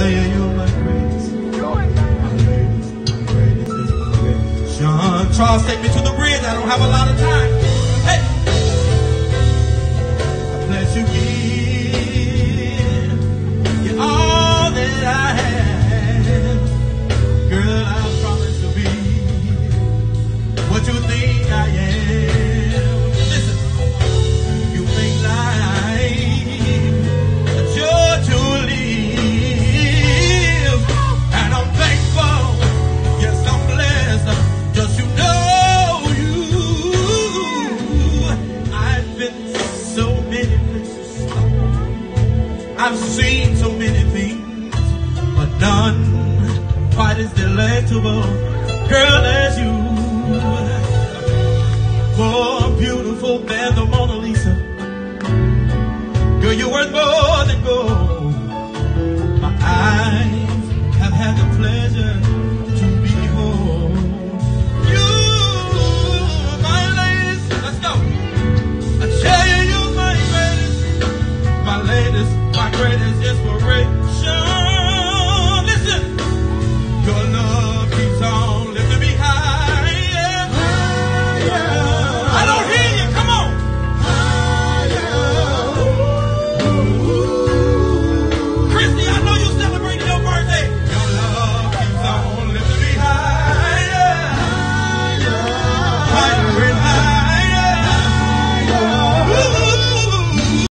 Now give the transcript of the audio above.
yeah, you're my greatest. My greatest is my greatest. Sean Charles, take me to the bridge. I don't have a lot of time. Hey! I bless you, give you all that I have. Girl, I promise to be what you think I am. Listen, you think life a joy to live, and I'm thankful. Yes, I'm blessed. Just you know I've been so many places. I've seen so many things, but none quite as delectable, girl, as you. More beautiful than the Mona Lisa. Girl, you're worth more than gold.